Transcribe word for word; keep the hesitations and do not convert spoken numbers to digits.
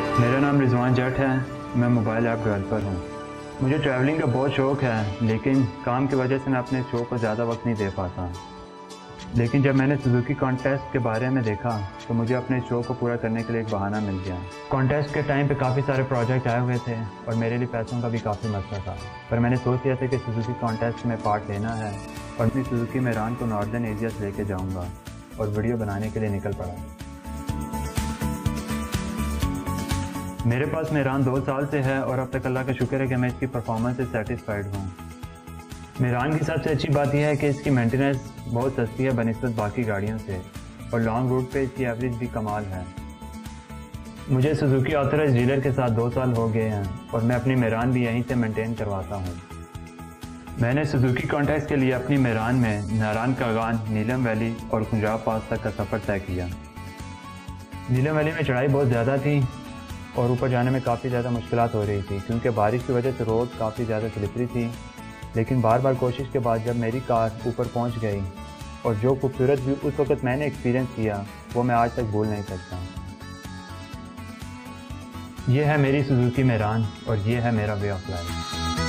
मेरा नाम रिजवान जट है। मैं मोबाइल ऐप डेवलपर हूँ। मुझे ट्रैवलिंग का बहुत शौक़ है, लेकिन काम की वजह से मैं अपने शौक़ को ज़्यादा वक्त नहीं दे पाता। लेकिन जब मैंने सुजुकी कॉन्टेस्ट के बारे में देखा तो मुझे अपने शौक़ को पूरा करने के लिए एक बहाना मिल गया। कॉन्टेस्ट के टाइम पे काफ़ी सारे प्रोजेक्ट आए हुए थे और मेरे लिए पैसों का भी काफ़ी मसला था, पर मैंने सोच लिया था कि सुजुकी कॉन्टेस्ट में पार्ट लेना है और अपनी सुजुकी मेरान को नॉर्दर्न एरिया से लेके जाऊँगा और वीडियो बनाने के लिए निकल पड़ा। मेरे पास मेरान दो साल से है और अब तक अल्लाह का शुक्र है कि मैं इसकी परफॉर्मेंस से सेटिस्फाइड हूँ। मेरान की सबसे अच्छी बात यह है कि इसकी मेंटेनेंस बहुत सस्ती है बनिस्बत बाकी गाड़ियों से, और लॉन्ग रूट पे इसकी एवरेज भी कमाल है। मुझे सुजुकी ऑथराइज्ड डीलर के साथ दो साल हो गए हैं और मैं अपनी मेरान भी यहीं से मेंटेन करवाता हूँ। मैंने सुजुकी कॉन्टेस्ट के लिए अपनी मेरान में नारायण कागान, नीलम वैली और खुंजाब पास तक का सफ़र तय किया। नीलम वैली में चढ़ाई बहुत ज़्यादा थी और ऊपर जाने में काफ़ी ज़्यादा मुश्किलात हो रही थी क्योंकि बारिश की वजह से रोड काफ़ी ज़्यादा स्लिपरी थी। लेकिन बार बार कोशिश के बाद जब मेरी कार ऊपर पहुंच गई और जो खूबसूरत व्यू उस वक्त मैंने एक्सपीरियंस किया वो मैं आज तक भूल नहीं सकता। ये है मेरी सुजुकी मेरान और ये है मेरा वे ऑफ लाइफ।